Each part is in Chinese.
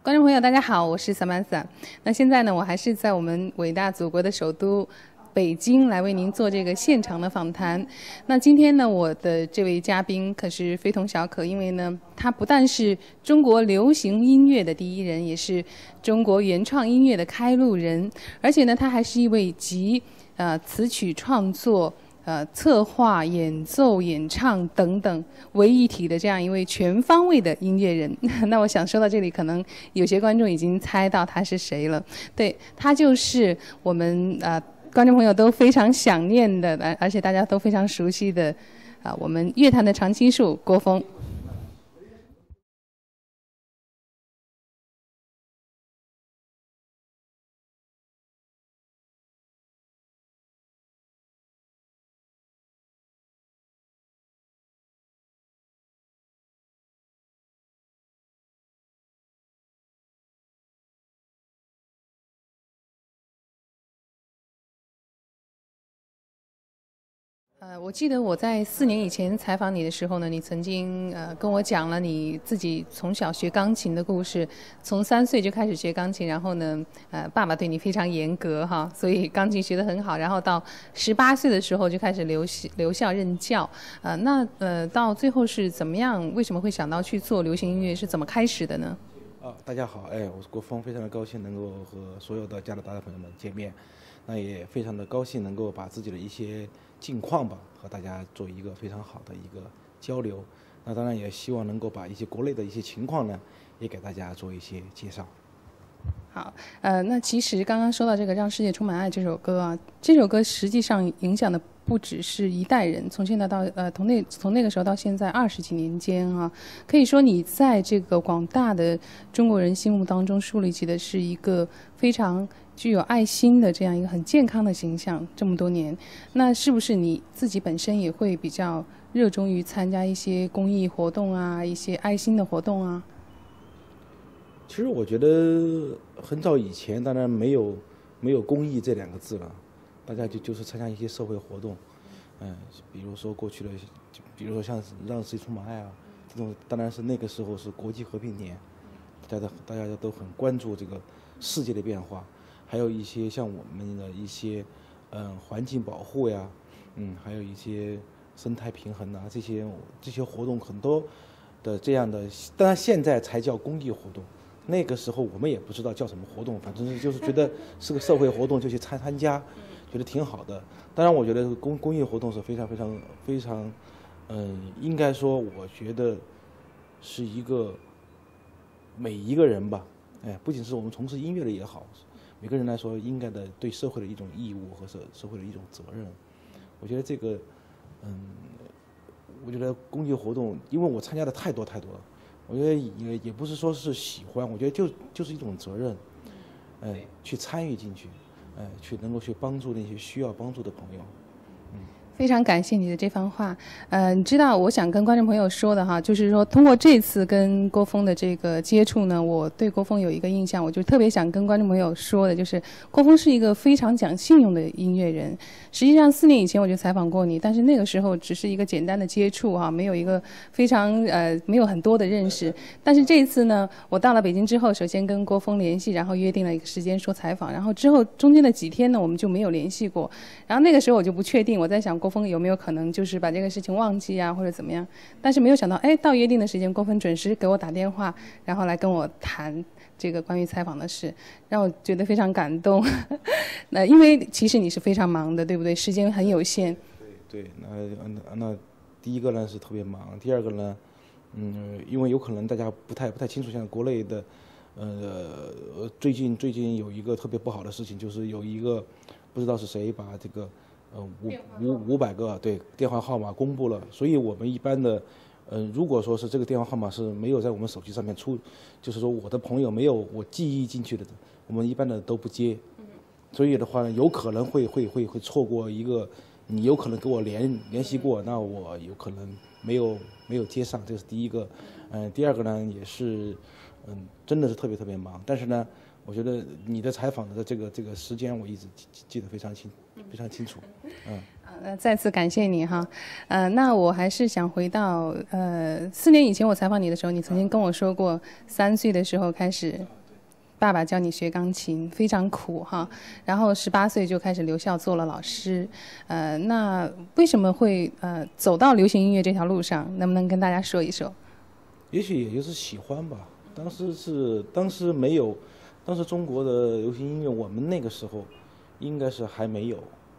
观众朋友，大家好，我是 Samantha。那现在呢，我还是在我们伟大祖国的首都北京来为您做这个现场的访谈。那今天呢，我的这位嘉宾可是非同小可，因为呢，他不但是中国流行音乐的第一人，也是中国原创音乐的开路人，而且呢，他还是一位集词曲创作。策划、演奏、演唱等等为一体的这样一位全方位的音乐人。那我想说到这里，可能有些观众已经猜到他是谁了。对，他就是我们观众朋友都非常想念的，而且大家都非常熟悉的我们乐坛的常青树郭峰。我记得我在4年以前采访你的时候呢，你曾经跟我讲了你自己从小学钢琴的故事，从3岁就开始学钢琴，然后呢，爸爸对你非常严格哈，所以钢琴学得很好，然后到18岁的时候就开始留校任教，到最后是怎么样？为什么会想到去做流行音乐？是怎么开始的呢？ 大家好，我是郭峰，非常的高兴能够和所有的加拿大的朋友们见面，那也非常的高兴能够把自己的一些近况吧和大家做一个非常好的一个交流。那当然也希望能够把一些国内的一些情况呢，也给大家做一些介绍。 好，那其实刚刚说到这个《让世界充满爱》这首歌啊，这首歌实际上影响的不只是一代人，从现在到从那个时候到现在20几年间啊，可以说你在这个广大的中国人心目当中树立起的是一个非常具有爱心的这样一个很健康的形象。这么多年，那是不是你自己本身也会比较热衷于参加一些公益活动啊，一些爱心的活动啊？ 其实我觉得很早以前，当然没有公益这2个字了，大家就是参加一些社会活动，比如说过去的，比如说像让世界充满爱啊，这种当然是那个时候是国际和平年，大家都很关注这个世界的变化，还有一些像我们的一些环境保护呀，还有一些生态平衡啊，这些活动很多的这样的，当然现在才叫公益活动。那个时候我们也不知道叫什么活动，反正就是觉得是个社会活动就去参加，觉得挺好的。当然，我觉得公益活动是非常，应该说，我觉得是一个每一个人吧，不仅是我们从事音乐的也好，每个人来说应该的对社会的一种义务和社会的一种责任。我觉得这个，我觉得公益活动，因为我参加的太多了。我觉得也不是说是喜欢，我觉得就是一种责任，去参与进去，去能够去帮助那些需要帮助的朋友。 非常感谢你的这番话。你知道我想跟观众朋友说的哈，就是说通过这次跟郭峰的这个接触呢，我对郭峰有一个印象，我就特别想跟观众朋友说的，就是郭峰是一个非常讲信用的音乐人。实际上4年以前我就采访过你，但是那个时候只是一个简单的接触哈，没有一个非常没有很多的认识。但是这一次呢，我到了北京之后，首先跟郭峰联系，然后约定了一个时间说采访，然后之后中间的几天呢，我们就没有联系过。然后那个时候我就不确定，我在想郭峰有没有可能就是把这个事情忘记啊，或者怎么样？但是没有想到，到约定的时间，郭峰准时给我打电话，然后来跟我谈这个关于采访的事，让我觉得非常感动。因为其实你是非常忙的，对不对？时间很有限。 对，那第一个呢是特别忙，第二个呢，因为有可能大家不太清楚，像国内的，最近有一个特别不好的事情，就是有一个不知道是谁把这个500个电话号码公布了，所以我们一般的，如果说是这个电话号码是没有在我们手机上面就是说我的朋友没有我记忆进去的，我们一般的都不接。所以的话呢，有可能会错过一个，你有可能跟我联系过，那我有可能没有接上，这是第一个。第二个呢也是，真的是特别忙，但是呢，我觉得你的采访的这个时间我一直记得非常清楚。 再次感谢你哈。那我还是想回到4年以前我采访你的时候，你曾经跟我说过，3岁的时候开始，爸爸教你学钢琴，非常苦哈。然后18岁就开始留校做了老师。那为什么会走到流行音乐这条路上？能不能跟大家说一说？ 也许也就是喜欢吧。当时没有，当时中国的流行音乐，我们那个时候应该是还没有。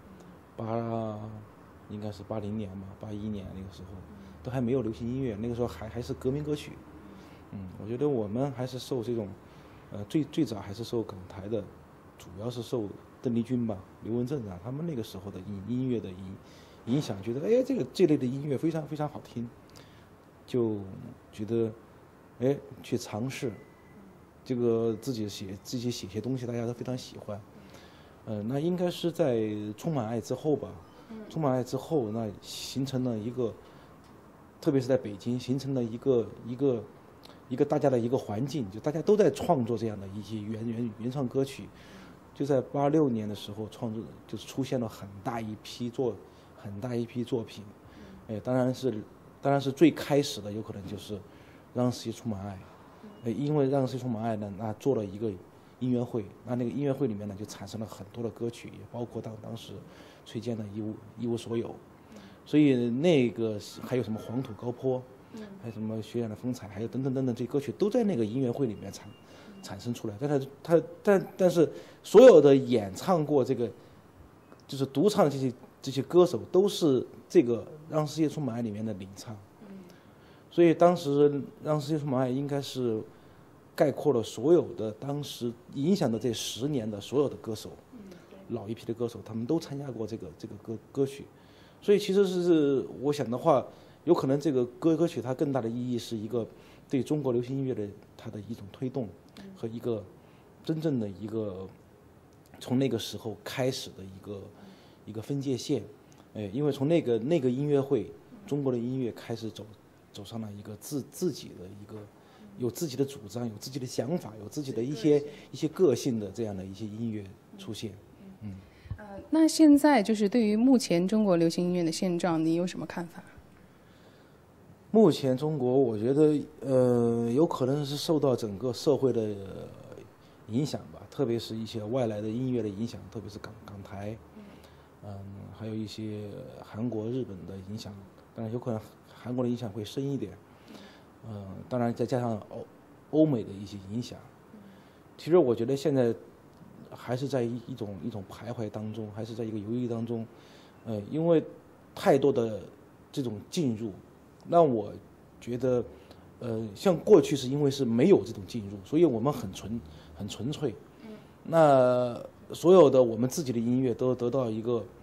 应该是80年吧，81年那个时候，都还没有流行音乐，那个时候还是革命歌曲。我觉得我们还是受这种，最早还是受港台的，主要是受邓丽君吧、刘文正啊，他们那个时候的音乐的影响，觉得这类的音乐非常非常好听，就觉得去尝试，这个自己写些东西，大家都非常喜欢。那应该是在《充满爱》之后吧，《充满爱》之后，那形成了一个，特别是在北京，形成了一个大家的一个环境，就大家都在创作这样的一些原创歌曲。就在86年的时候，就是出现了很大一批作品。当然是最开始的，有可能就是《让世界充满爱》。因为《让世界充满爱》呢，那做了一个音乐会，那个音乐会里面呢，就产生了很多的歌曲，也包括当时崔健的一无所有，所以那个还有什么黄土高坡，还有什么血染的风采，还有等等等等，这些歌曲都在那个音乐会里面产生出来。但是所有的演唱过这个，就是独唱这些歌手，都是这个《让世界充满爱》里面的领唱。所以当时《让世界充满爱》应该是概括了所有的当时影响的这10年的所有的歌手，老一批的歌手，他们都参加过这个歌曲。所以其实是我想的话，有可能这个歌曲它更大的意义是一个对中国流行音乐的它的一种推动，和一个真正的一个从那个时候开始的一个分界线。因为从那个音乐会，中国的音乐开始走上了一个自己的一个有自己的主张、有自己的想法、有自己的一些个性的这样的一些音乐出现。 那现在就是对于目前中国流行音乐的现状，你有什么看法？ 目前中国，我觉得有可能是受到整个社会的影响吧，特别是一些外来的音乐的影响，特别是港台，还有一些韩国、日本的影响。当然，有可能韩国的影响会深一点。当然再加上欧美的一些影响。其实我觉得现在还是在一种徘徊当中，还是在一个犹豫当中。因为太多的这种进入，让我觉得像过去是因为是没有这种进入，所以我们很纯粹。那所有的我们自己的音乐都得到一个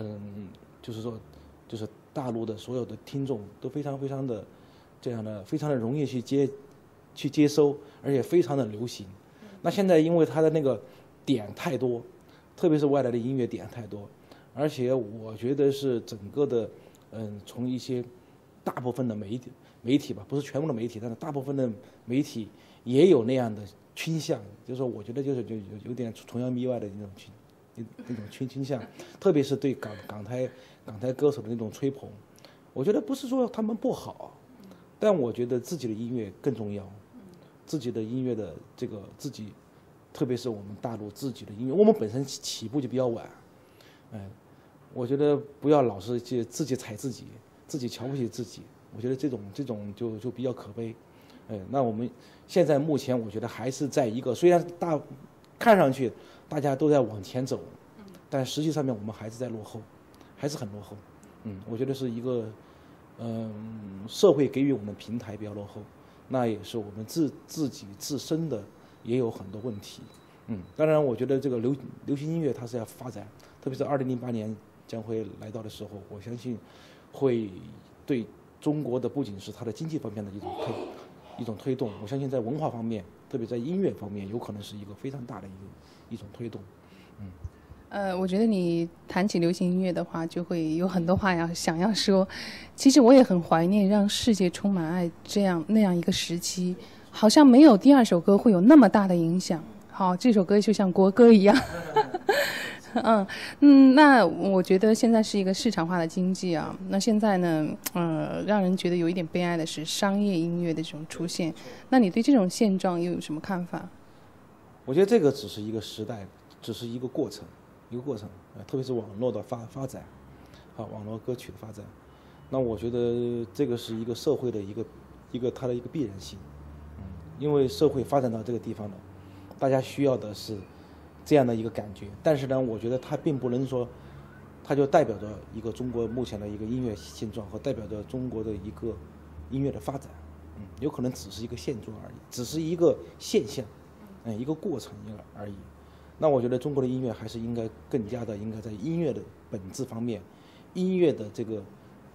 就是大陆的所有的听众都非常非常的这样的，非常的容易去接收，而且非常的流行。那现在因为它的那个点太多，特别是外来的音乐点太多，而且我觉得是整个的从一些大部分的媒体吧，不是全部的媒体，但是大部分的媒体也有那样的倾向，就是说我觉得就有点崇洋媚外的那种倾向，特别是对港台歌手的那种吹捧。我觉得不是说他们不好，但我觉得自己的音乐更重要，自己的音乐的这个自己，特别是我们大陆自己的音乐，我们本身起步就比较晚，我觉得不要老是自己踩自己瞧不起自己，我觉得这种就比较可悲。那我们现在目前我觉得还是在一个虽然看上去大家都在往前走，但实际上面我们还是在落后，还是很落后。我觉得是一个社会给予我们平台比较落后，那也是我们自己自身的也有很多问题。当然我觉得这个流行音乐它是要发展，特别是2008年将会来到的时候，我相信会对中国的不仅是它的经济方面的一种推动，我相信在文化方面，特别在音乐方面，有可能是一个非常大的一种推动。 我觉得你谈起流行音乐的话，就会有很多话想要说。其实我也很怀念《让世界充满爱》那样一个时期，好像没有第二首歌会有那么大的影响。好，这首歌就像国歌一样。 那我觉得现在是一个市场化的经济啊。那现在呢，让人觉得有一点悲哀的是商业音乐的这种出现。那你对这种现状又有什么看法？ 我觉得这个只是一个时代，只是一个过程，特别是网络的发展，网络歌曲的发展。那我觉得这个是一个社会的它的一个必然性，因为社会发展到这个地方了，大家需要的是这样的一个感觉。但是呢，我觉得它并不能说，它就代表着一个中国目前的一个音乐现状和代表着中国的一个音乐的发展，有可能只是一个现状而已，只是一个现象，一个过程而已。那我觉得中国的音乐还是应该更加的应该在音乐的本质方面，音乐的这个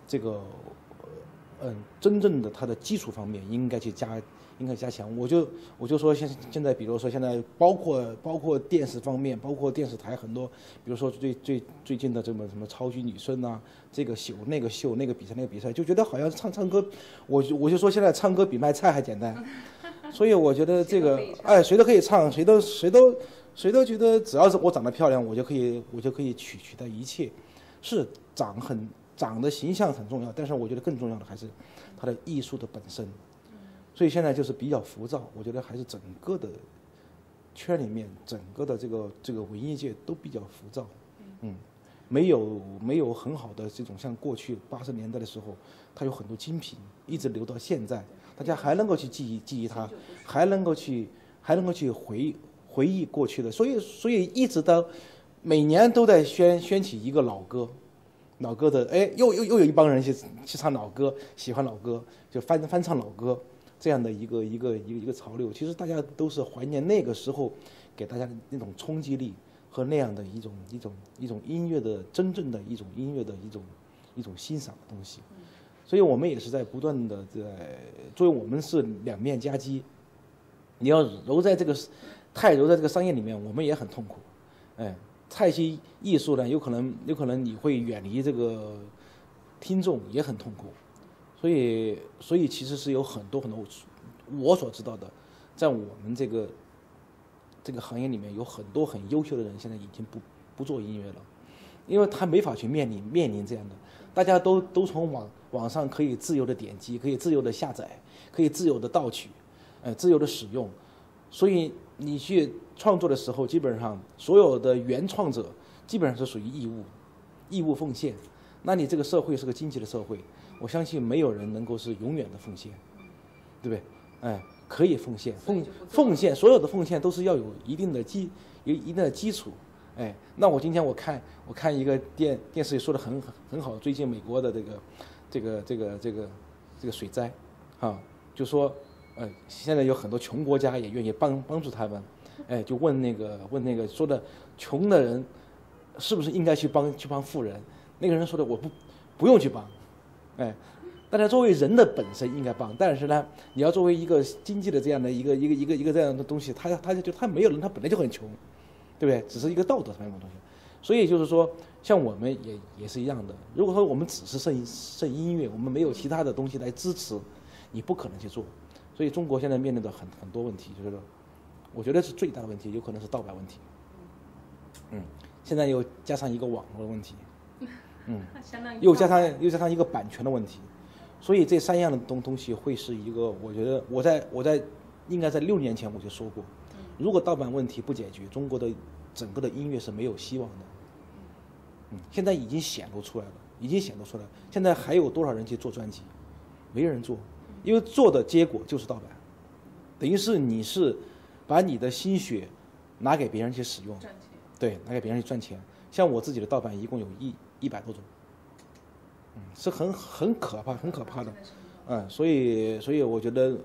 真正的它的基础方面应该加强。我就说现在，比如说现在包括电视方面，包括电视台很多，比如说最近的这么什么超级女声啊，这个秀那个秀那个比赛，就觉得好像唱歌，我就说现在唱歌比卖菜还简单。所以我觉得这个谁都可以唱，谁都觉得只要是我长得漂亮，我就可以取代一切。是长的形象很重要，但是我觉得更重要的还是它的艺术的本身。所以现在就是比较浮躁，我觉得还是整个的圈里面，整个的这个文艺界都比较浮躁，没有很好的这种像过去80年代的时候，它有很多精品一直留到现在，大家还能够去记忆它，还能够去回忆过去的，所以一直到每年都在掀起一个老歌的，又有一帮人去唱老歌，喜欢老歌，就翻唱老歌。这样的一个潮流，其实大家都是怀念那个时候给大家的那种冲击力和那样的一种音乐的真正的一种音乐的一种欣赏的东西。所以我们也是在不断的作为我们是两面夹击，你要太揉在这个商业里面，我们也很痛苦。太去艺术呢，有可能你会远离这个听众，也很痛苦。所以其实是有很多我所知道的，在我们这个行业里面有很多很优秀的人，现在已经不做音乐了，因为他没法去面临这样的，大家都从网上可以自由的点击，可以自由的下载，可以自由的盗取，自由的使用，所以你去创作的时候，基本上所有的原创者基本上是属于义务奉献。那你这个社会是个经济的社会，我相信没有人能够是永远的奉献，对不对？可以奉献，奉献所有的奉献都是要有一定的基础。那我今天我看一个电视里说的很好，最近美国的这个水灾，就说现在有很多穷国家也愿意帮助他们，就问那个说的穷的人是不是应该去帮富人？那个人说的我不用去帮，大家作为人的本身应该帮，但是呢，你要作为一个经济的这样的一个这样的东西，他没有人，他本来就很穷，对不对？只是一个道德上面的东西。所以就是说，像我们也是一样的。如果说我们只是剩音乐，我们没有其他的东西来支持，你不可能去做。所以中国现在面临的很多问题，就是我觉得是最大的问题，有可能是盗版问题。现在又加上一个网络的问题。又加上一个版权的问题，所以这3样的东西会是一个，我觉得我在应该在6年前我就说过，如果盗版问题不解决，中国的整个的音乐是没有希望的。现在已经显露出来了，现在还有多少人去做专辑？没人做，因为做的结果就是盗版，等于是你是把你的心血拿给别人去使用，对，拿给别人去赚钱。像我自己的盗版一共有100多种，是很可怕的，所以我觉得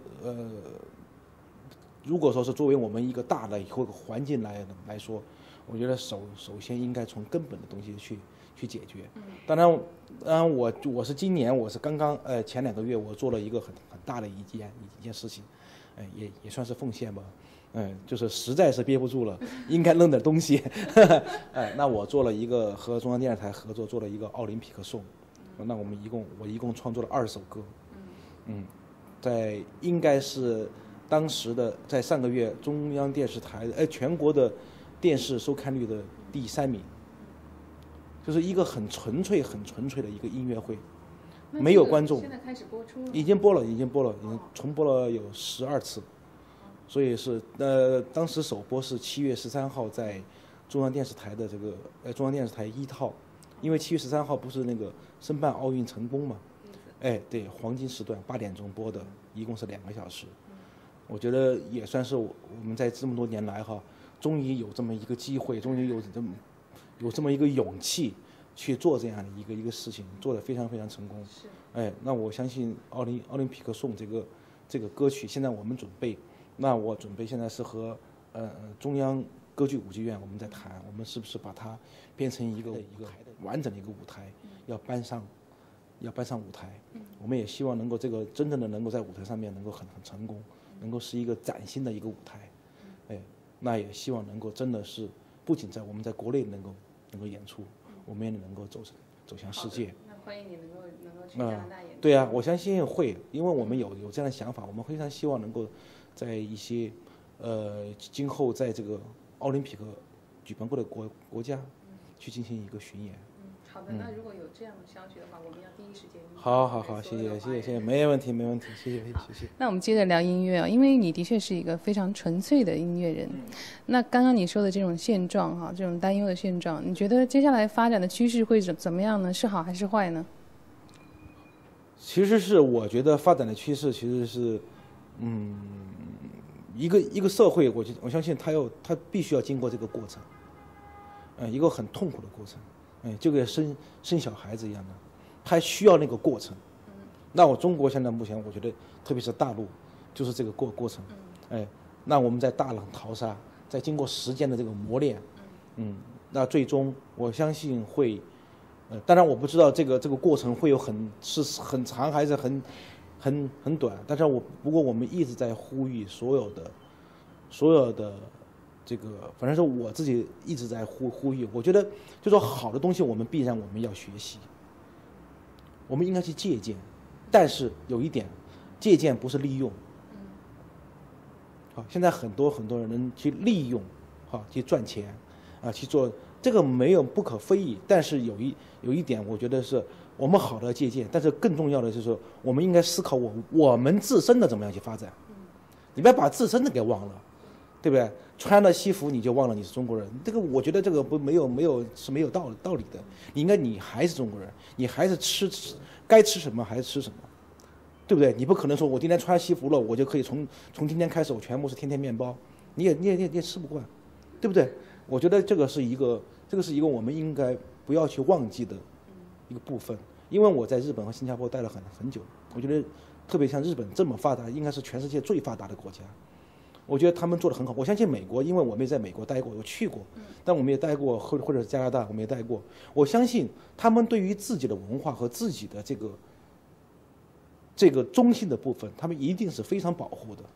如果说是作为我们一个大的一个环境来说，我觉得首先应该从根本的东西去解决。当然我是今年我是刚刚前2个月我做了一个很大的一件事情，也算是奉献吧。就是实在是憋不住了，应该扔点东西。那我做了一个和中央电视台合作，做了一个奥林匹克颂。那我一共创作了20首歌。在应该是当时的在上个月中央电视台全国的电视收看率的第3名， 就是一个很纯粹、很纯粹的一个音乐会， 那没有观众。 现在开始播出了？ 已经播了，已经重播了有12次，所以是当时首播是7月13号在中央电视台的这个中央电视台1套，因为7月13号不是那个申办奥运成功嘛，哎对，黄金时段8点钟播的，一共是2个小时，我觉得也算是我们在这么多年来哈，终于有这么一个机会，终于有这么一个勇气去做这样的一个事情，做得非常非常成功。哎，那我相信奥林匹克颂这个歌曲，现在我们准备，那我准备现在是和中央歌剧舞剧院我们在谈，我们是不是把它变成一个完整的一个舞台，要搬上舞台。我们也希望能够这个真正的能够在舞台上面能够很成功，能够是一个崭新的一个舞台。哎，那也希望能够真的是不仅我们在国内能够演出，我们也能够走向世界。 那欢迎你能够去加拿大演出。 对啊，我相信会，因为我们有这样的想法，我们非常希望能够在一些今后在这个奥林匹克举办过的国家去进行一个巡演。 好的，那如果有这样的消息的话，我们要第一时间。 好，谢谢，没问题，谢谢。 那我们接着聊音乐啊，因为你的确是一个非常纯粹的音乐人。那刚刚你说的这种现状哈，这种担忧的现状，你觉得接下来发展的趋势会怎么样呢？是好还是坏呢？ 其实是我觉得发展的趋势其实是，一个社会，我相信它必须要经过这个过程，一个很痛苦的过程。就跟生小孩子一样的，它需要那个过程。那我中国现在目前我觉得，特别是大陆，就是这个过程。那我们在大浪淘沙，在经过时间的这个磨练，那最终我相信会，当然我不知道这个过程会有很长还是很短，但是不过我们一直在呼吁所有的。这个反正是我自己一直在呼吁，我觉得就说好的东西我们必然要学习，我们应该去借鉴，但是有一点，借鉴不是利用。好，现在很多人去利用，好去赚钱，去做这个没有不可非议，但是有一点，我觉得是我们好的借鉴，但是更重要的就是说，我们应该思考我们自身的怎么样去发展，你不要把自身的给忘了。对不对？穿了西服你就忘了你是中国人，这个我觉得这个没有道理的。你还是中国人，你还是该吃什么还是吃什么，对不对？你不可能说我今天穿西服了，我就可以从今天开始我全部是天天面包，你也吃不惯，对不对？我觉得这个是一个我们应该不要去忘记的一个部分。因为我在日本和新加坡待了很久，我觉得特别像日本这么发达，应该是全世界最发达的国家。我觉得他们做得很好，我相信美国，因为我没在美国待过，我去过，但我们也待过，或者是加拿大，我们也待过。我相信他们对于自己的文化和自己的这个中心的部分，他们一定是非常保护的。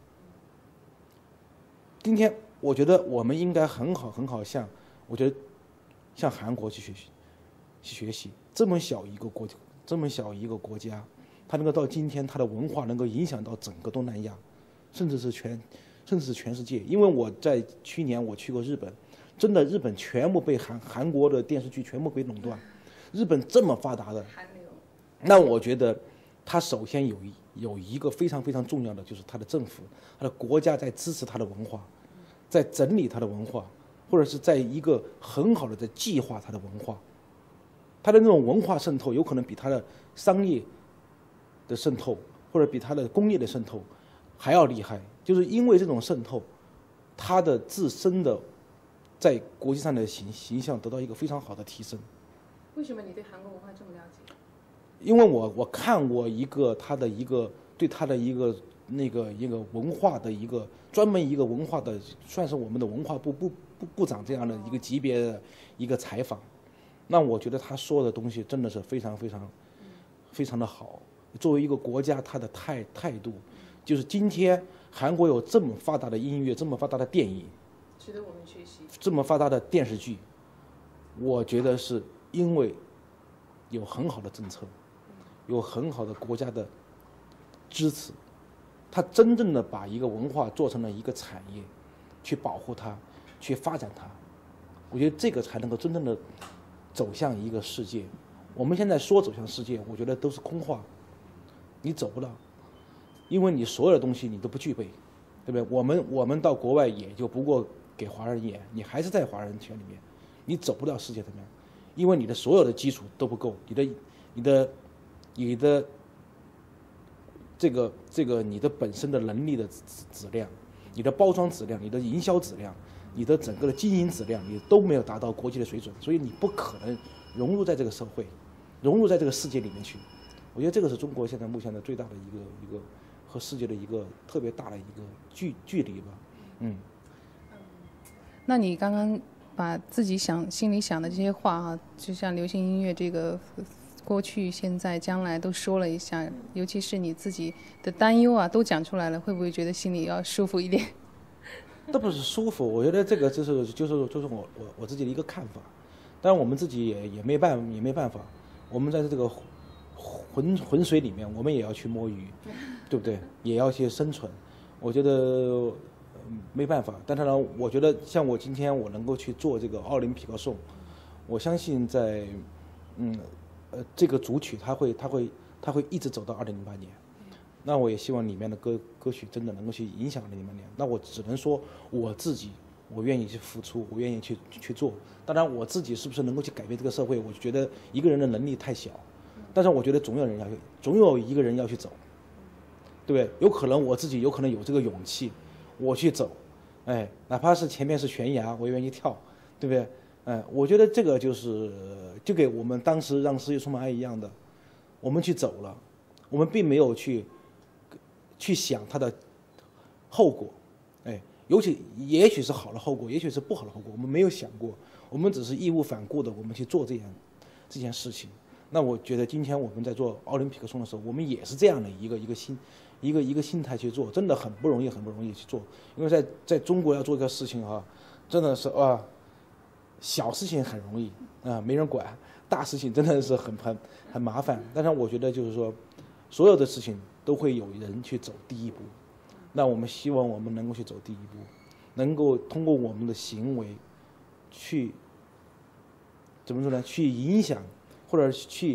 今天我觉得我们应该很好我觉得向韩国去学习，这么小一个国家，它能够到今天，它的文化能够影响到整个东南亚，甚至是全世界。因为我在去年我去过日本，真的日本全部被韩国的电视剧全部被垄断。日本这么发达的，那我觉得它首先有一个非常非常重要的，就是它的政府、它的国家在支持它的文化，在整理它的文化，或者是在一个很好的在计划它的文化。它的那种文化渗透有可能比它的商业的渗透或者比它的工业的渗透还要厉害，就是因为这种渗透，它的自身的在国际上的形象得到一个非常好的提升。 为什么你对韩国文化这么了解？ 因为我看过对他的一个文化的专门一个文化的，算是我们的文化部长这样的一个级别的一个采访。那我觉得他说的东西真的是非常非常非常的好。作为一个国家，他的态度，就是今天韩国有这么发达的音乐，这么发达的电影， 值得我们学习。这么发达的电视剧，我觉得是因为有很好的政策，有很好的国家的支持，他真正的把一个文化做成了一个产业，去保护它，去发展它。我觉得这个才能够真正的走向一个世界。我们现在说走向世界，我觉得都是空话，你走不到，因为你所有的东西你都不具备，对不对？我们到国外也就不过给华人演，你还是在华人圈里面，你走不到世界怎么样？因为你的所有的基础都不够，你的你的本身的能力的质量，你的包装质量，你的营销质量，你的整个的经营质量，你都没有达到国际的水准，所以你不可能融入在这个社会，融入在这个世界里面去。我觉得这个是中国现在目前的最大的一个和世界的一个特别大的一个距离吧。 那你刚刚把自己心里想的这些话啊，就像流行音乐这个过去、现在、将来都说了一下，尤其是你自己的担忧啊，都讲出来了，会不会觉得心里要舒服一点？ 都不是舒服，我觉得这个就是我自己的一个看法。当然我们自己也没办法，我们在这个浑水里面，我们也要去摸鱼，对不对？也要去生存。我觉得没办法。但是呢，我觉得像我今天我能够去做这个奥林匹克颂，我相信在这个组曲它会一直走到2008年。那我也希望里面的歌曲真的能够去影响2008年。那我只能说我自己，我愿意去付出，我愿意去做。当然我自己是不是能够去改变这个社会，我觉得一个人的能力太小。但是我觉得总有一个人要去走，对不对？有可能我自己有可能有这个勇气，我去走，哪怕是前面是悬崖，我也愿意跳，对不对？我觉得这个就给我们当时让世界充满爱一样的，我们去走了，我们并没有去想它的后果，也许是好的后果，也许是不好的后果，我们没有想过，我们只是义无反顾的我们去做这件事情。那我觉得今天我们在做奥林匹克颂的时候，我们也是这样的一个心态去做，真的很不容易去做。因为在中国要做这个事情啊，真的是小事情很容易没人管，大事情真的是很麻烦。但是我觉得就是说，所有的事情都会有人去走第一步。那我们希望我们能够去走第一步，能够通过我们的行为去怎么说呢？去影响。或者去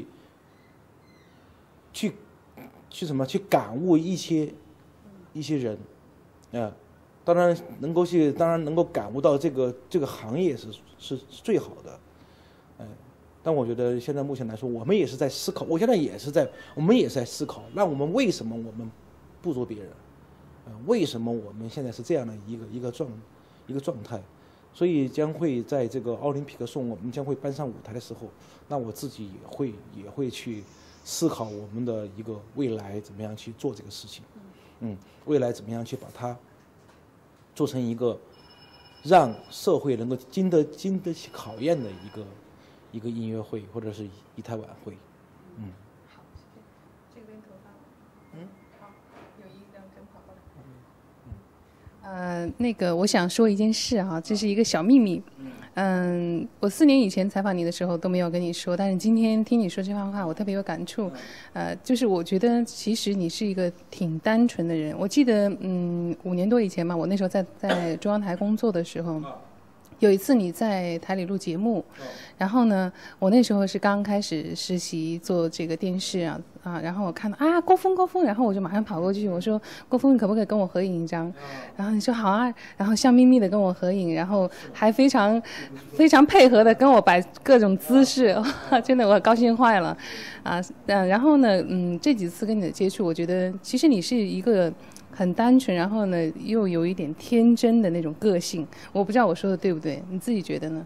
感悟一些人，当然能够感悟到这个行业是最好的，但我觉得现在目前来说，我们也是在思考，我们也是在思考，那我们为什么我们不如别人？为什么我们现在是这样的一个状态？所以将会在这个奥林匹克颂，我们将会搬上舞台的时候，那我自己也会去思考我们的一个未来怎么样去做这个事情，未来怎么样去把它做成一个让社会能够经得起考验的一个音乐会或者是一台晚会， 好，谢谢。这边头发，好，有一辆跟跑过来。那个我想说一件事啊，这是一个小秘密。我4年以前采访你的时候都没有跟你说，但是今天听你说这番话，我特别有感触。就是我觉得其实你是一个挺单纯的人。我记得5年多以前嘛，我那时候在中央台工作的时候。有一次你在台里录节目，然后呢，我那时候是刚开始实习做这个电视然后我看到郭峰，然后我就马上跑过去，我说郭峰，你可不可以跟我合影一张？然后你说好啊，然后笑眯眯的跟我合影，然后还非常配合的跟我摆各种姿势，真的我高兴坏了然后呢，这几次跟你的接触，我觉得其实你是一个很单纯，然后呢又有一点天真的那种个性，我不知道我说的对不对，你自己觉得呢？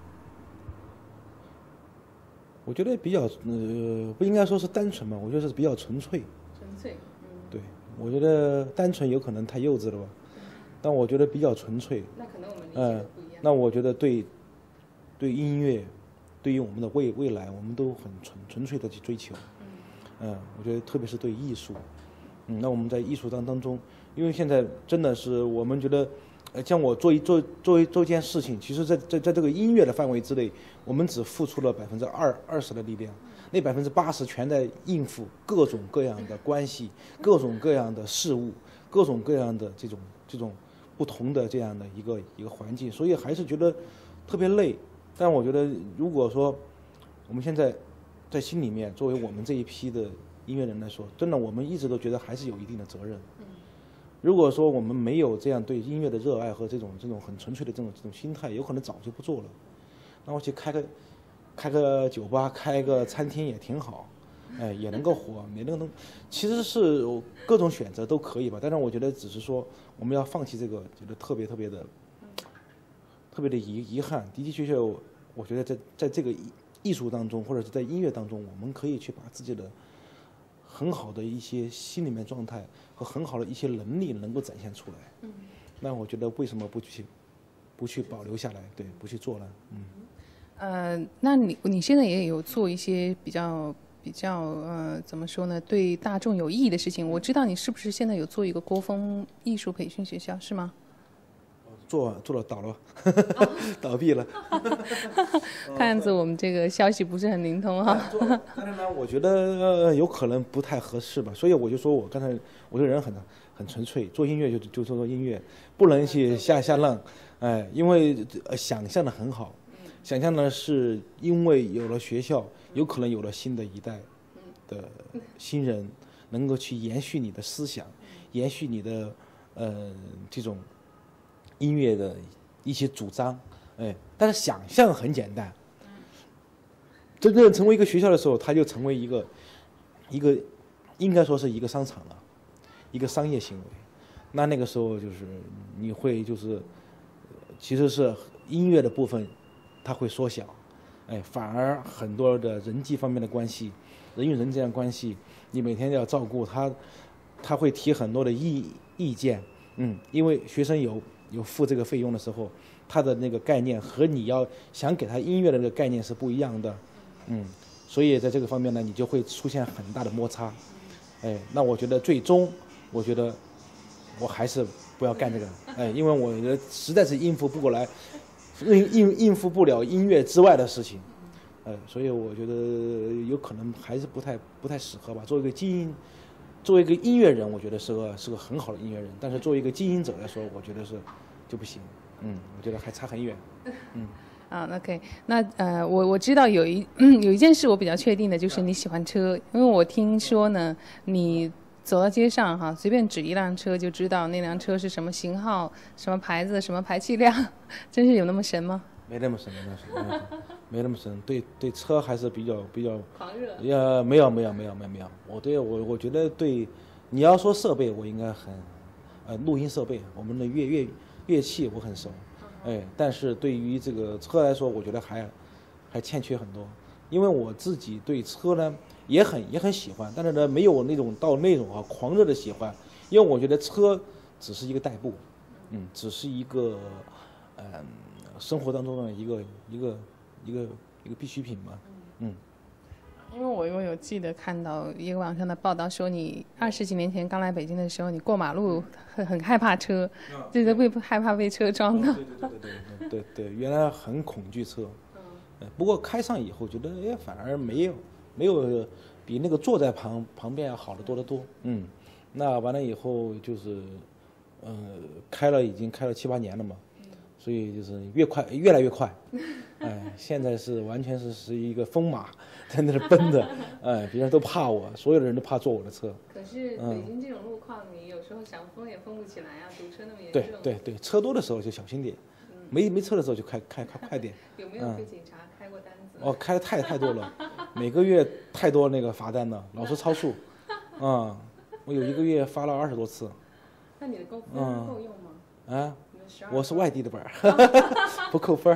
我觉得比较不应该说是单纯吧，我觉得是比较纯粹。对，我觉得单纯有可能太幼稚了吧，但我觉得比较纯粹。 那可能我们理解的不一样。 那我觉得对音乐，对于我们的未来，我们都很纯粹的去追求。我觉得特别是对艺术。那我们在艺术当中，因为现在真的是我们觉得，像我做一件事情，其实在这个音乐的范围之内，我们只付出了20%的力量，那80%全在应付各种各样的关系、各种各样的事物、各种各样的这种不同的这样的一个环境，所以还是觉得特别累。但我觉得，如果说我们现在在心里面，作为我们这一批的音乐人来说，真的我们一直都觉得还是有一定的责任。如果说我们没有这样对音乐的热爱和这种很纯粹的这种心态，有可能早就不做了。那我去开个酒吧，开个餐厅也挺好，哎，也能够火，也能，其实是各种选择都可以吧。但是我觉得只是说我们要放弃这个，觉得特别的遗憾。的确，我觉得在这个艺术当中，或者是在音乐当中，我们可以去把自己的很好的一些心里面状态和很好的一些能力能够展现出来。那我觉得为什么不去保留下来？对，不去做呢？ 那你现在也有做一些比较怎么说呢？对大众有意义的事情。我知道你是不是现在有做一个郭峰艺术培训学校，是吗？ 做了倒了，倒闭了。 看样子我们这个消息不是很灵通哈。 当然呢，我觉得有可能不太合适吧，所以我就说我刚才我这个人很纯粹，做音乐就做音乐，不能去瞎浪，哎，因为想象的很好，想象的是因为有了学校，有可能有了新的一代的新人，能够去延续你的思想，延续你的这种音乐的一些主张，哎，但是想象很简单，真正成为一个学校的时候，它就成为一个应该说是一个商场了，一个商业行为。那个时候就是你会就是其实是音乐的部分它会缩小，哎，反而很多的人际方面的关系，人与人之间的关系，你每天要照顾他，他会提很多的意见，因为学生有付这个费用的时候，他的那个概念和你要想给他音乐的那个概念是不一样的，所以在这个方面呢，你就会出现很大的摩擦，哎，那我觉得最终，我觉得我还是不要干这个，哎，因为我觉得实在是应付不过来，应付不了音乐之外的事情，所以我觉得有可能还是不太适合吧。作为一个音乐人，我觉得是个很好的音乐人，但是作为一个经营者来说，我觉得就不行，我觉得还差很远， OK， 那我知道有一件事我比较确定的就是你喜欢车，因为我听说呢，你走到街上哈，随便指一辆车就知道那辆车是什么型号、什么牌子、什么排气量，真是有那么神吗？ 没那么神，没那么神。对车还是比较狂热。 没有。我觉得对，你要说设备，我应该录音设备，我们的乐器我很熟，哎，但是对于这个车来说，我觉得还欠缺很多，因为我自己对车呢也很喜欢，但是呢没有那种狂热的喜欢，因为我觉得车只是一个代步，只是一个生活当中的一个必需品嘛， 因为我有记得看到一个网上的报道说，你20几年前刚来北京的时候，你过马路很害怕车，就是会害怕被车撞到。 对，原来很恐惧车，不过开上以后觉得反而没有比那个坐在旁边要好得多得多，那完了以后就是已经开了7、8年了嘛。所以就是越来越快，现在是完全是一个疯马在那奔着，别人都怕我，所有的人都怕坐我的车。 可是北京这种路况，你有时候想封也封不起来啊，堵车那么严重。 对，车多的时候就小心点，没车的时候就开快点。 有没有被警察开过单子？ 开的太多了，每个月太多那个罚单了，老是超速，我有1个月发了20多次。 那你的分够用吗？ 我是外地的本儿，不扣分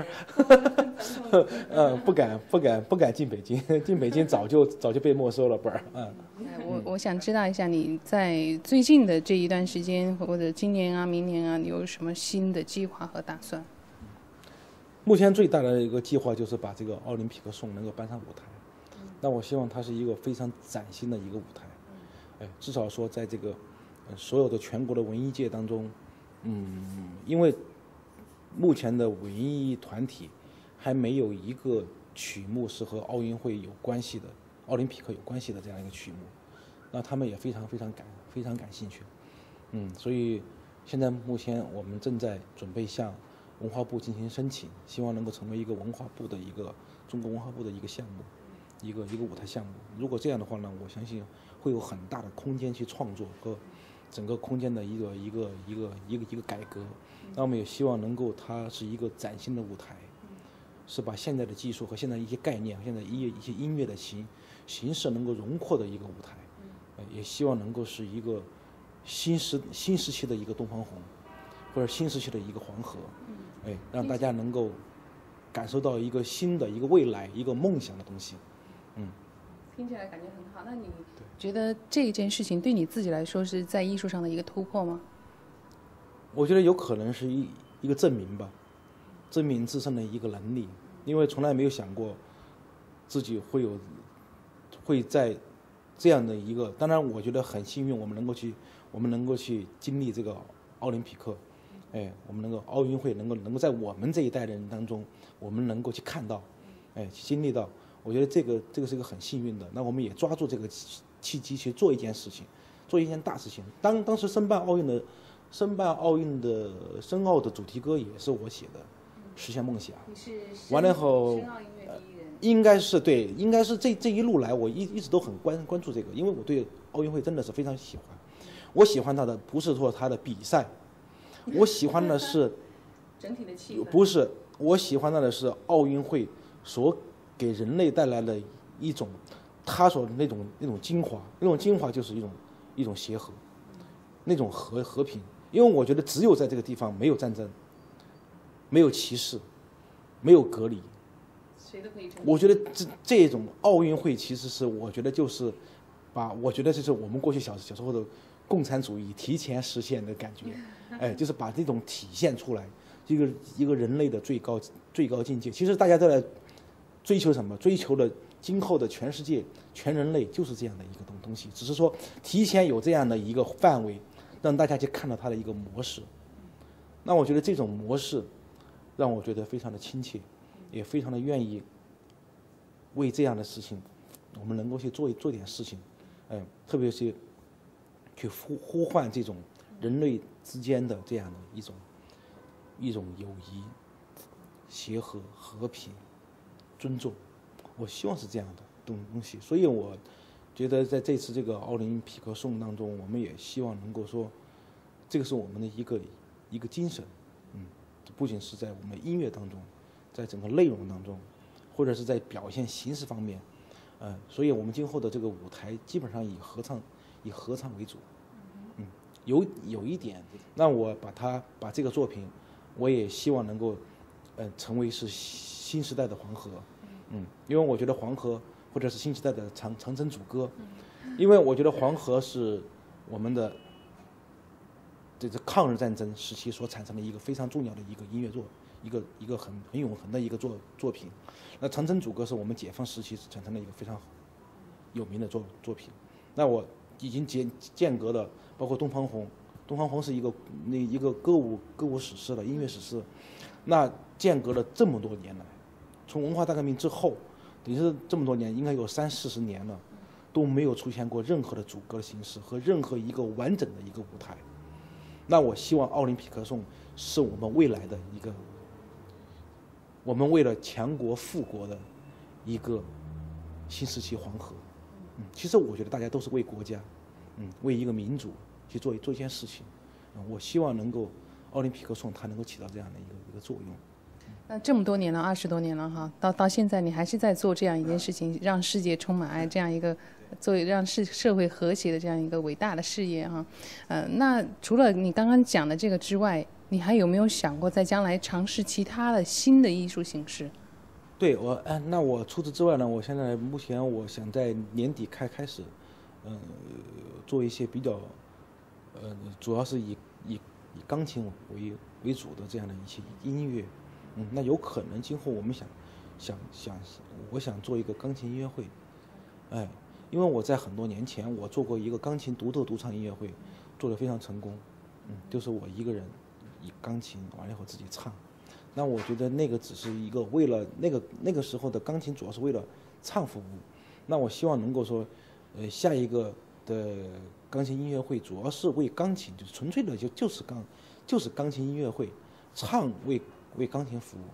不敢进北京，进北京早就被没收了本儿， 我想知道一下你在最近的这一段时间，或者今年啊、明年啊，你有什么新的计划和打算？ 目前最大的一个计划就是把这个奥林匹克颂能够搬上舞台，那我希望它是一个非常崭新的一个舞台，至少说在这个所有的全国的文艺界当中。因为目前的文艺团体还没有一个曲目是和奥运会有关系的、奥林匹克有关系的这样一个曲目，那他们也非常感兴趣，所以现在目前我们正在准备向文化部进行申请，希望能够成为一个文化部的一个中国文化部的一个项目，一个舞台项目。如果这样的话呢，我相信会有很大的空间去创作和整个空间的一个改革。那我们也希望能够它是一个崭新的舞台，是把现在的技术和现在一些概念、现在一些音乐的形式能够融合的一个舞台。也希望能够是一个新时期的一个东方红，或者新时期的一个黄河，让大家能够感受到一个新的一个未来、一个梦想的东西。 听起来感觉很好。那你觉得这件事情对你自己来说是在艺术上的一个突破吗？ 我觉得有可能是一个证明吧，证明自身的一个能力，因为从来没有想过自己会在这样的一个，当然我觉得很幸运，我们能够去经历这个奥林匹克，我们能够奥运会能够在我们这一代人当中，我们能够去看到，去经历到，我觉得这个是一个很幸运的。那我们也抓住这个契机去做一件事情，做一件大事情。当时申办奥运的申奥的主题歌也是我写的，实现梦想。完了后。应该是这一路来，我一直都很关注这个，因为我对奥运会真的是非常喜欢。我喜欢它的不是说它的比赛，我喜欢的是整体的气氛。 不是，我喜欢的是奥运会所给人类带来的一种，它所那种精华，那种精华就是一种协和，那种和平。因为我觉得只有在这个地方没有战争，没有歧视，没有隔离。我觉得这种奥运会其实是，我觉得就是我觉得这是我们过去小时候的共产主义提前实现的感觉，就是把这种体现出来，一个人类的最高境界。其实大家都在追求什么？追求的今后的全世界、全人类就是这样的一个东西，只是说提前有这样的一个范围，让大家去看到它的一个模式。那我觉得这种模式让我觉得非常的亲切。也非常的愿意为这样的事情，我们能够去做点事情，特别是去呼唤这种人类之间的这样的一种友谊、协和、和平、尊重。我希望是这样的东西，所以我觉得在这次这个奥林匹克颂当中，我们也希望能够说，这个是我们的一个精神，不仅是在我们音乐当中。在整个内容当中，或者是在表现形式方面，所以我们今后的这个舞台基本上以合唱为主，有一点，那我把这个作品，我也希望能够，成为是新时代的黄河，因为我觉得黄河或者是新时代的长征主歌，因为我觉得黄河是我们的这个抗日战争时期所产生的一个非常重要的一个音乐一个很永恒的一个作品。那长征主歌是我们解放时期产生的一个非常有名的作品。那我已经间隔的包括东方红是一个歌舞史诗的音乐史诗。那间隔了这么多年来，从文化大革命之后，等于是这么多年，应该有30-40年了，都没有出现过任何的主歌的形式和任何一个完整的一个舞台。那我希望奥林匹克颂是我们未来的一个，我们为了强国富国的一个新时期黄河。其实我觉得大家都是为国家，为一个民族去做一件事情。我希望能够奥林匹克颂它能够起到这样的一个作用。 那这么多年了，20多年了哈，到现在你还是在做这样一件事情，让世界充满爱，这样一个让社会和谐的这样一个伟大的事业哈。那除了你刚刚讲的这个之外，你还有没有想过在将来尝试其他的新的艺术形式？ 对，那我除此之外呢，目前我想在年底开始，做一些比较，主要是以钢琴为主的这样的一些音乐。那有可能今后我们我想做一个钢琴音乐会，因为我在很多年前我做过一个钢琴独唱音乐会，做得非常成功，就是我一个人以钢琴完了以后自己唱。那我觉得那个只是一个为了那个时候的钢琴主要是为了唱服务。那我希望能够说，下一个的钢琴音乐会主要是为钢琴，就是纯粹的就是钢琴音乐会，唱为钢琴服务。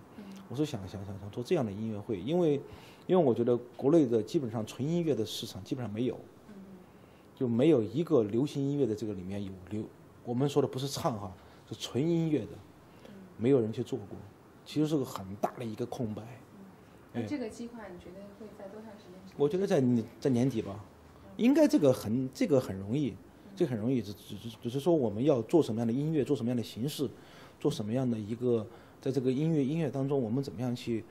我是想做这样的音乐会，因为我觉得国内的基本上纯音乐的市场基本上没有，就没有一个流行音乐的这个里面我们说的不是唱哈，是纯音乐的，没有人去做过，其实是个很大的一个空白。 那这个计划你觉得会在多长时间？ 我觉得在年底吧，应该这个很容易，这个很容易，只是说我们要做什么样的音乐，做什么样的形式，做什么样的一个，在这个音乐当中，我们怎么样去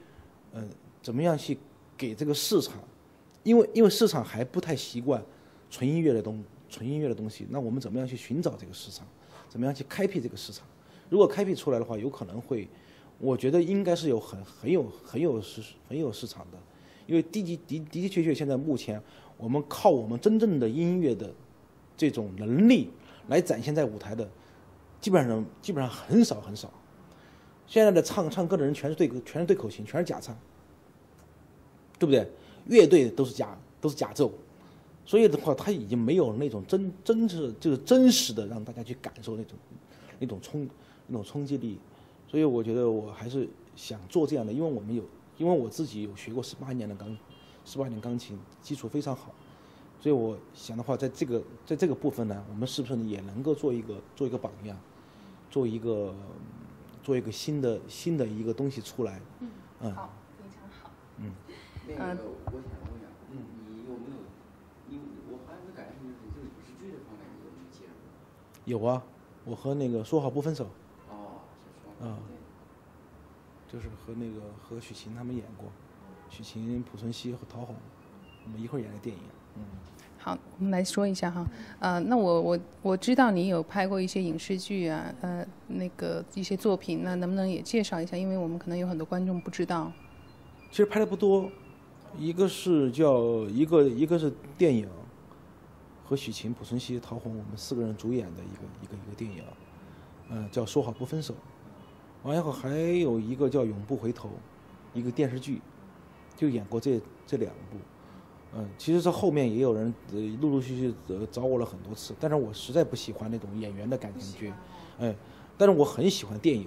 给这个市场，因为市场还不太习惯纯音乐的东西，那我们怎么样去寻找这个市场，怎么样去开辟这个市场？如果开辟出来的话，有可能会，我觉得应该是有很有市场的，因为的确现在目前我们靠我们真正的音乐的这种能力来展现在舞台的，基本上很少。现在的唱歌的人全是对口型，全是假唱，对不对？乐队都是假奏，所以的话，他已经没有那种真实的让大家去感受那种冲击力。所以我觉得我还是想做这样的，因为我自己有学过18年钢琴，基础非常好。所以我想的话，在这个部分呢，我们是不是也能够做一个榜样，做一个新的一个东西出来？ 好，非常好。 那个我想问一下，你有没有？我好像没感觉就是这个影视剧这方面你有没有接触？ 有啊，我和那个说好不分手。 是说。 就是和许晴他们演过，许晴、濮存昕和陶虹，我们一块儿演的电影。 好，我们来说一下哈，那我知道你有拍过一些影视剧啊，那个一些作品，那能不能也介绍一下？因为我们可能有很多观众不知道。 其实拍的不多，一个是电影，和许晴、濮存昕、陶虹我们4个人主演的一个电影，叫《说好不分手》。完以后还有一个叫《永不回头》，一个电视剧，就演过这2部。其实这后面也有人陆陆续续找我了很多次，但是我实在不喜欢那种演员的感情剧，但是我很喜欢电影，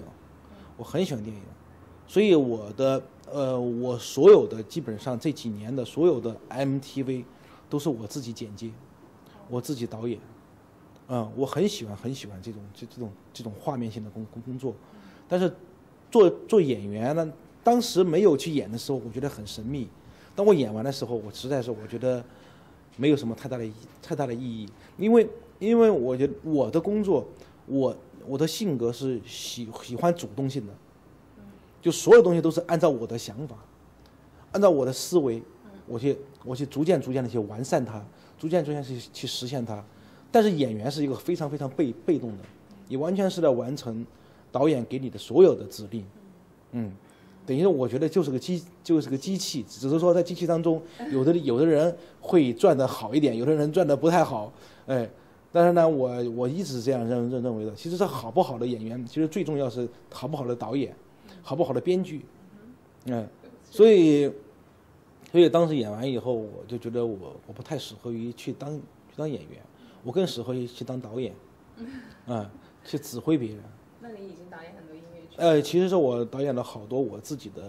所以我所有的基本上这几年的所有的 MTV 都是我自己剪接，我自己导演，我很喜欢这种画面性的工作，但是做演员呢，当时没有去演的时候，我觉得很神秘。当我演完的时候，我实在是我觉得没有什么太大的意义，因为我觉得我的工作，我的性格是喜欢主动性的，就所有东西都是按照我的想法，按照我的思维，我去逐渐的去完善它，逐渐去实现它。但是演员是一个非常被动的，你完全是在完成导演给你的所有的指令，等于说，我觉得就是个机器，只是说在机器当中，有的人会转得好一点，有的人转得不太好，但是呢，我一直这样认为的。其实这好不好的演员，其实最重要是好不好的导演，好不好的编剧，所以当时演完以后，我就觉得我不太适合于去当演员，我更适合于去当导演，去指挥别人。 那你已经导演很多音乐剧？ 其实是我导演了好多我自己的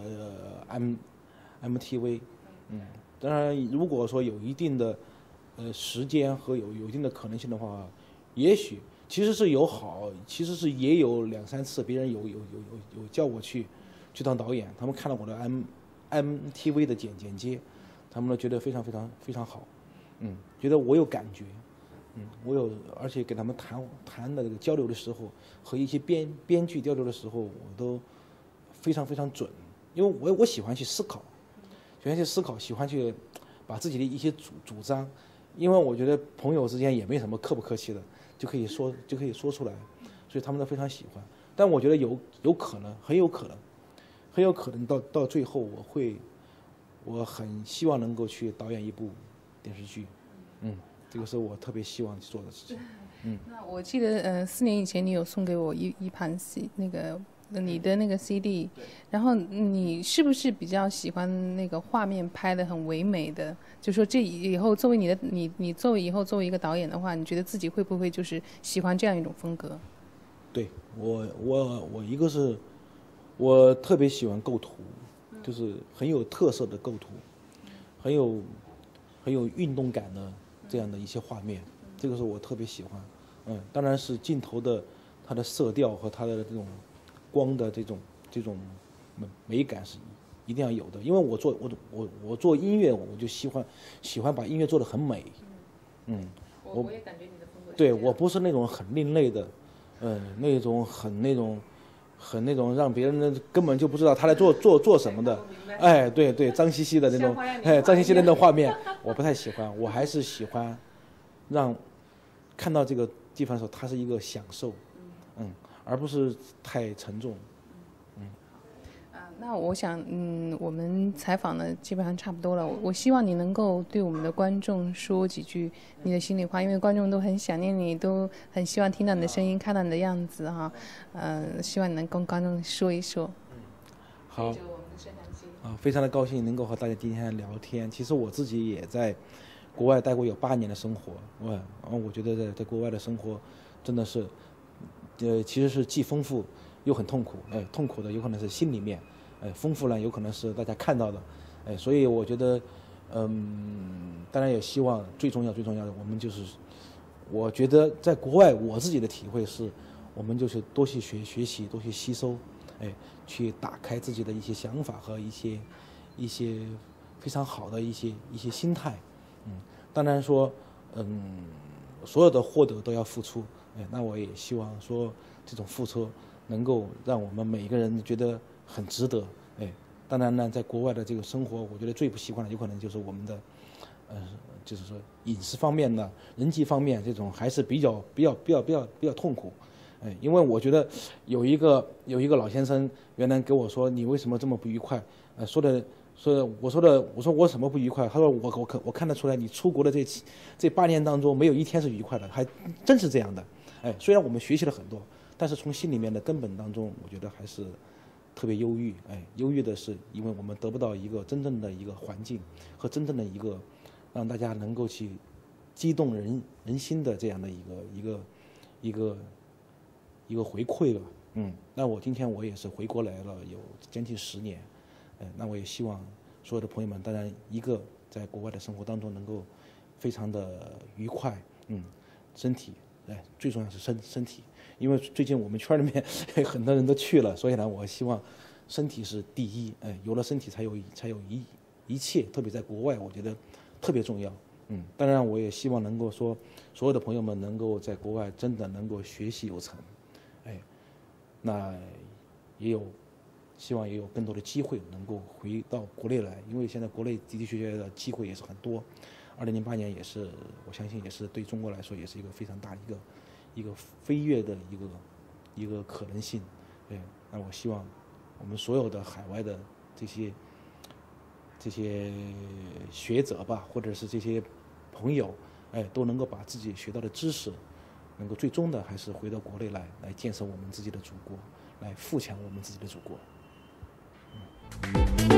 MTV，当然如果说有一定的时间和有一定的可能性的话，也许其实是也有2-3次别人有叫我去当导演，他们看到我的 MTV 的剪接，他们都觉得非常好，觉得我有感觉。我有，而且给他们谈的这个交流的时候，和一些编剧交流的时候，我都非常准，因为我喜欢去思考，喜欢去把自己的一些主张，因为我觉得朋友之间也没什么客不客气的，就可以说出来，所以他们都非常喜欢。但我觉得很有可能到最后，我很希望能够去导演一部电视剧，这个是我特别希望去做的事情。 那我记得4年以前你有送给我一盘 你的那个 CD， 然后你是不是比较喜欢那个画面拍的很唯美的？就说这以后作为你作为一个导演的话，你觉得自己会不会就是喜欢这样一种风格？ 对，我一个是我特别喜欢构图，就是很有特色的构图，很有运动感的这样的一些画面，这个是我特别喜欢。当然是镜头的它的色调和它的这种光的这种美感是一定要有的，因为我做音乐，我就喜欢把音乐做得很美。 我也感觉你的风格。 对，我不是那种很另类的，那种很那种让别人根本就不知道他在做什么的，哎，对对，脏兮兮的那种，脏兮兮的那种画面，我不太喜欢。我还是喜欢让看到这个地方的时候，它是一个享受，而不是太沉重。 那我想，我们采访的基本上差不多了。我希望你能够对我们的观众说几句你的心里话，因为观众都很想念你，都很希望听到你的声音，看到你的样子哈。希望你能跟观众说一说。 好。非常的高兴能够和大家今天聊天。其实我自己也在国外待过有8年的生活，我觉得在国外的生活真的是，其实是既丰富又很痛苦。痛苦的有可能是心里面。丰富呢，有可能是大家看到的，所以我觉得，当然也希望最重要的，我们就是，我觉得在国外我自己的体会是，我们就是多去学习，多去吸收，去打开自己的一些想法和一些非常好的一些心态，当然说，所有的获得都要付出，那我也希望说这种付出能够让我们每一个人觉得很值得，当然呢，在国外的这个生活，我觉得最不习惯的有可能就是我们的，就是说饮食方面的、人际方面这种还是比较痛苦，因为我觉得有一个老先生原来给我说你为什么这么不愉快，我说我什么不愉快，他说我看得出来你出国的这8年当中没有一天是愉快的，还真是这样的，虽然我们学习了很多，但是从心里面的根本当中，我觉得还是特别忧郁，忧郁的是因为我们得不到一个真正的一个环境和真正的一个让大家能够去激动人心的这样的一个回馈吧，那我今天我也是回国来了有将近10年，那我也希望所有的朋友们，当然一个在国外的生活当中能够非常的愉快，身体，最重要是身体。因为最近我们圈里面很多人都去了，所以呢，我希望身体是第一，有了身体才有一切，特别在国外，我觉得特别重要。当然我也希望能够说，所有的朋友们能够在国外真的能够学习有成，那希望也有更多的机会能够回到国内来，因为现在国内的确的机会也是很多。2008年也是，我相信也是对中国来说也是一个非常大的一个飞跃的一个可能性，那我希望我们所有的海外的这些学者吧，或者是这些朋友，都能够把自己学到的知识，能够最终的还是回到国内来建设我们自己的祖国，来富强我们自己的祖国。